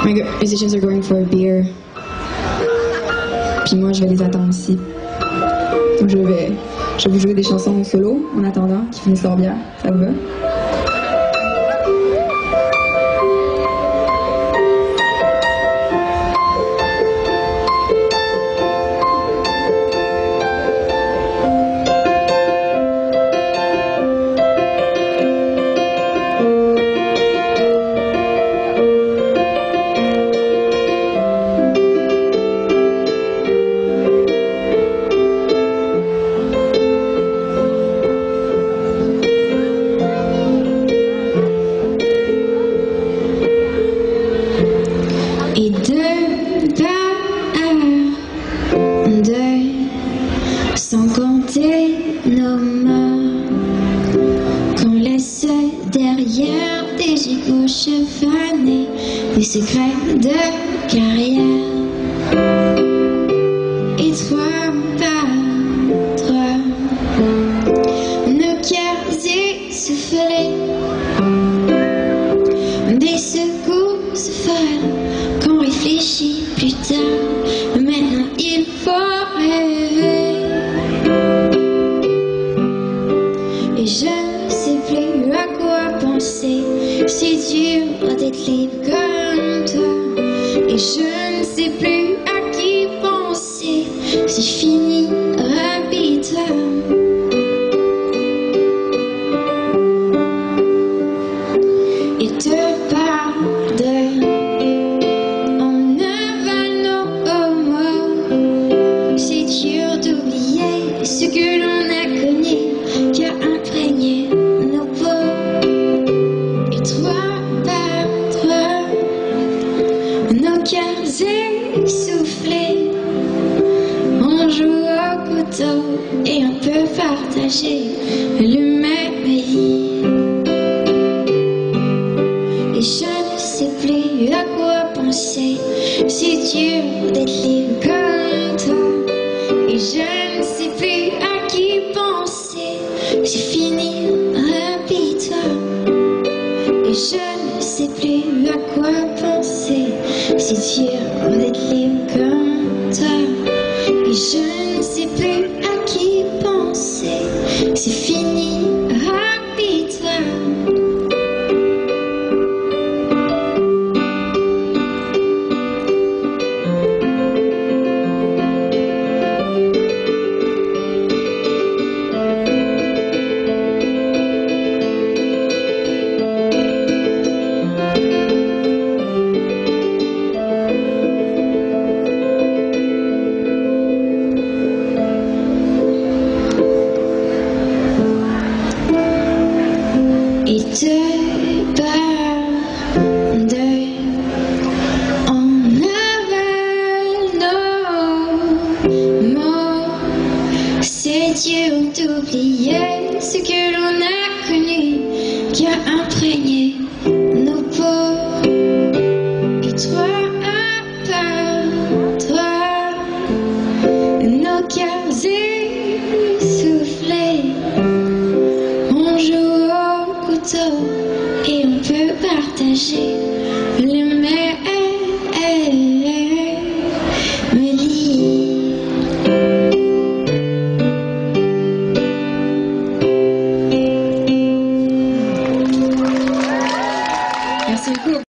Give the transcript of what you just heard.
My musicians are going for a beer. Puis moi, je vais les attendre ici. Donc je vais vous jouer des chansons en solo en attendant qu'ils finissent leur bière. Ça vous va? Et de part d'œil, sans compter nos morts, qu'on laisse derrière des gigots chevanés, des secrets de carrière. Et trois par trois, nos cœurs essoufflés, des secousses folles qu'on réfléchit plus tard. Maintenant il faut rêver. Et je ne sais plus à quoi penser. C'est dur d'être libre comme toi. Et je ne sais plus à qui penser. C'est fini, rapide-toi. Et te pardonne. Ce que l'on a connu, qui a imprégné nos peaux. Et trois par trois, nos cœurs essoufflés, on joue au couteau et on peut partager le même lit. Et je ne sais plus à quoi penser, c'est dur d'être libre comme toi. Et je ne sais plus à qui penser, c'est fini, rapide-toi. Et je ne sais plus à quoi penser, c'est dur d'être libre comme toi. Et je ne sais plus à qui penser, c'est fini, rapide-toi. Et te pardonne, on avale nos mots. C'est dur d'oublier ce que l'on a connu, qui a imprégné nos peaux. Et toi par toi, nos cœurs essoufflés, on joue au couteau et on peut partager le même lit. Merci beaucoup.